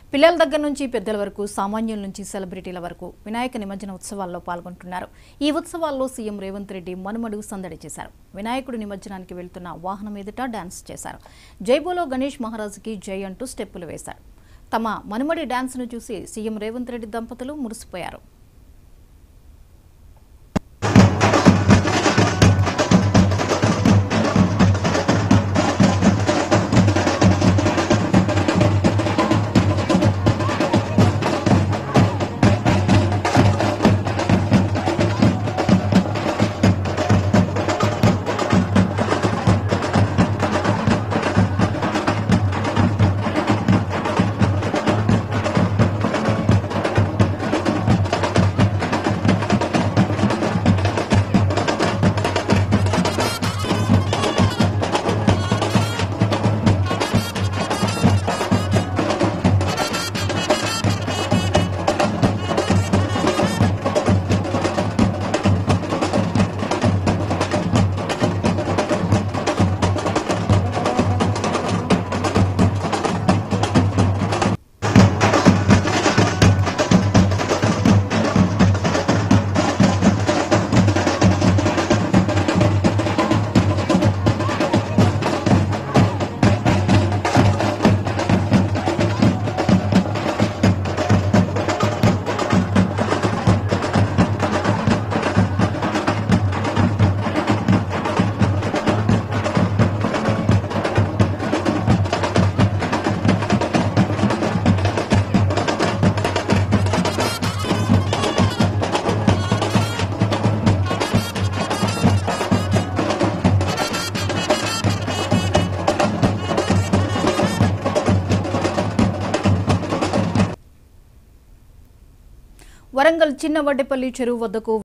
పిల్లల దగ్గర నుంచి పెద్దల వరకు సామాన్యుల నుంచి సెలబ్రిటీల వరకు వినాయక నిమజ్జన ఉత్సవాల్లో పాల్గొంటున్నారు. ఈ ఉత్సవాల్లో సీఎం రేవంత్ రెడ్డి మనుమడు సందడి చేశారు. వినాయకుడు నిమజ్జనానికి వెళ్తున్న వాహనం ఎదుట డాన్స్ చేశారు. జై బోలో గణేష్ మహారాజుకి జై అంటూ స్టెప్పులు వేశారు. తమ మనుమడి డాన్స్ ను చూసి సీఎం రేవంత్ రెడ్డి దంపతులు మురిసిపోయారు. వరంగల్ చిన్న వడ్డేపల్లి చెరువు వద్దకు